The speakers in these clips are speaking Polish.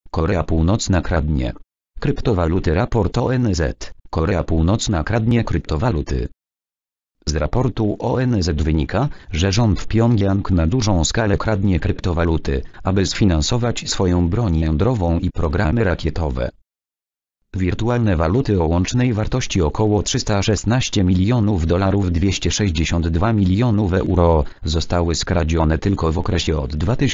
Korea Północna kradnie kryptowaluty. Raport ONZ. Korea Północna kradnie kryptowaluty. Z raportu ONZ wynika, że rząd w Pjongjang na dużą skalę kradnie kryptowaluty, aby sfinansować swoją broń jądrową i programy rakietowe. Wirtualne waluty o łącznej wartości około 316 milionów dolarów 262 milionów euro zostały skradzione tylko w okresie od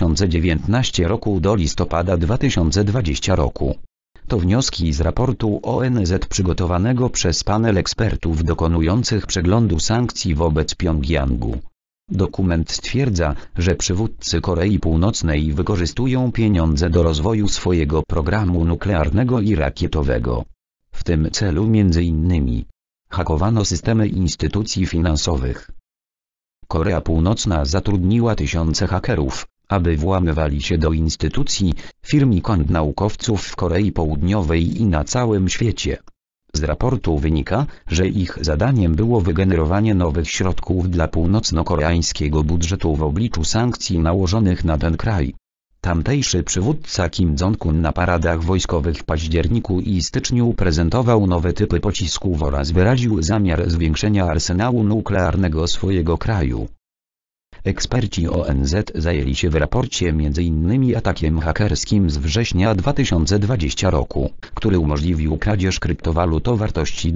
2019 roku do listopada 2020 roku. To wnioski z raportu ONZ przygotowanego przez panel ekspertów dokonujących przeglądu sankcji wobec Pjongjangu. Dokument stwierdza, że przywódcy Korei Północnej wykorzystują pieniądze do rozwoju swojego programu nuklearnego i rakietowego. W tym celu m.in. hakowano systemy instytucji finansowych. Korea Północna zatrudniła tysiące hakerów, aby włamywali się do instytucji, firm i kont naukowców w Korei Południowej i na całym świecie. Z raportu wynika, że ich zadaniem było wygenerowanie nowych środków dla północno-koreańskiego budżetu w obliczu sankcji nałożonych na ten kraj. Tamtejszy przywódca Kim Jong-un na paradach wojskowych w październiku i styczniu prezentował nowe typy pocisków oraz wyraził zamiar zwiększenia arsenału nuklearnego swojego kraju. Eksperci ONZ zajęli się w raporcie m.in. atakiem hakerskim z września 2020 roku, który umożliwił kradzież kryptowalut o wartości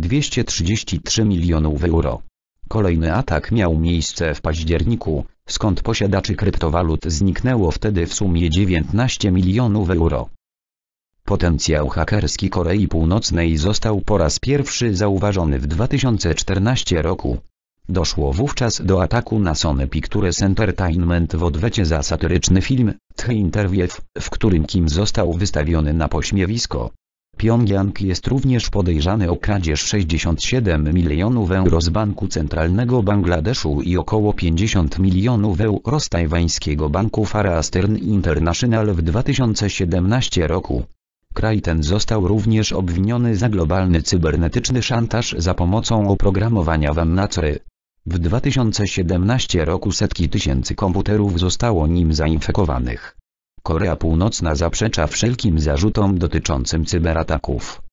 233 milionów euro. Kolejny atak miał miejsce w październiku, skąd posiadaczy kryptowalut zniknęło wtedy w sumie 19 milionów euro. Potencjał hakerski Korei Północnej został po raz pierwszy zauważony w 2014 roku. Doszło wówczas do ataku na Sony Pictures Entertainment w odwecie za satyryczny film The Interview, w którym Kim został wystawiony na pośmiewisko. Pjongjang jest również podejrzany o kradzież 67 milionów euro z Banku Centralnego Bangladeszu i około 50 milionów euro z tajwańskiego banku Far Eastern International w 2017 roku. Kraj ten został również obwiniony za globalny cybernetyczny szantaż za pomocą oprogramowania WannaCry. W 2017 roku setki tysięcy komputerów zostało nim zainfekowanych. Korea Północna zaprzecza wszelkim zarzutom dotyczącym cyberataków.